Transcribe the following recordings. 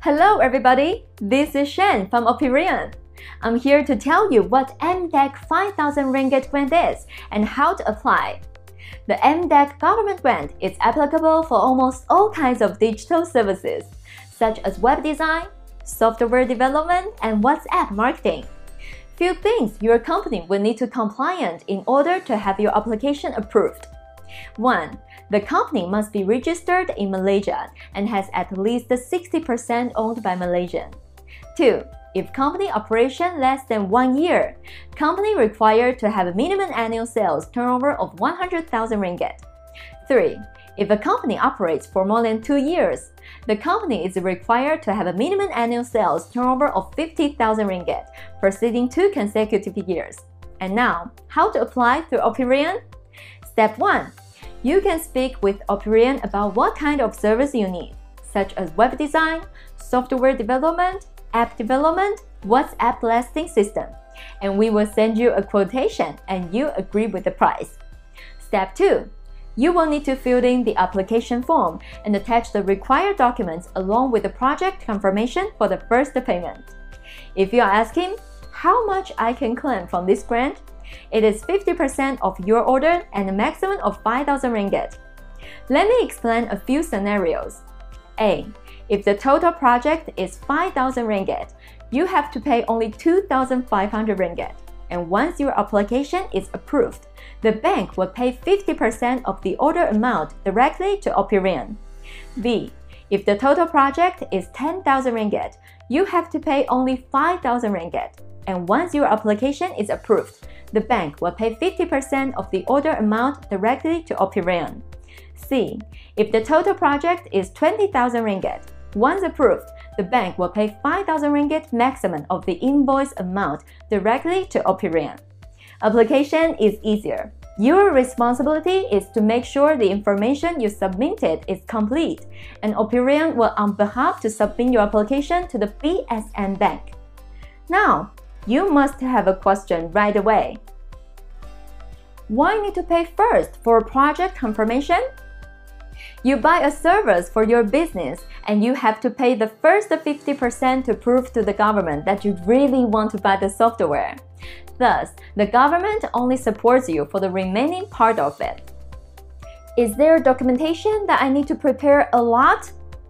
Hello everybody, this is Shen from Operian. I'm here to tell you what MDEC 5,000 Ringgit grant is and how to apply. The MDEC government grant is applicable for almost all kinds of digital services, such as web design, software development, and WhatsApp marketing. Few things your company will need to compliant in order to have your application approved. 1. The company must be registered in Malaysia and has at least 60% owned by Malaysian. 2. If company operation less than 1 year, company required to have a minimum annual sales turnover of 100,000 ringgit. 3. If a company operates for more than 2 years, the company is required to have a minimum annual sales turnover of 50,000 ringgit preceding 2 consecutive years. And now, how to apply through Operian? Step 1. You can speak with Operian about what kind of service you need, such as web design, software development, app development, WhatsApp listing system, and we will send you a quotation and you agree with the price. Step 2. You will need to fill in the application form and attach the required documents along with the project confirmation for the first payment. If you are asking how much I can claim from this grant, it is 50% of your order and a maximum of 5,000 ringgit. Let me explain a few scenarios. A. If the total project is 5,000 ringgit, you have to pay only 2,500 ringgit. And once your application is approved, the bank will pay 50% of the order amount directly to Operian. B. If the total project is 10,000 ringgit, you have to pay only 5,000 ringgit. And once your application is approved, the bank will pay 50% of the order amount directly to Operian. C. If the total project is 20,000 ringgit, once approved, the bank will pay 5,000 ringgit maximum of the invoice amount directly to Operian. Application is easier. Your responsibility is to make sure the information you submitted is complete, and Operian will on behalf to submit your application to the BSN Bank. Now, you must have a question right away. Why need to pay first for project confirmation? You buy a service for your business and you have to pay the first 50% to prove to the government that you really want to buy the software. Thus, the government only supports you for the remaining part of it. Is there documentation that I need to prepare a lot?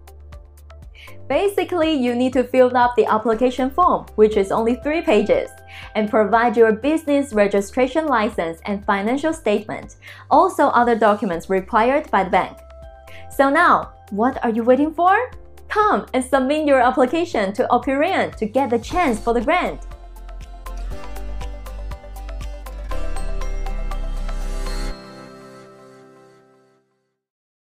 Basically, you need to fill up the application form, which is only 3 pages, and provide your business registration license and financial statement, also other documents required by the bank. So now, what are you waiting for? Come and submit your application to Operian to get the chance for the grant.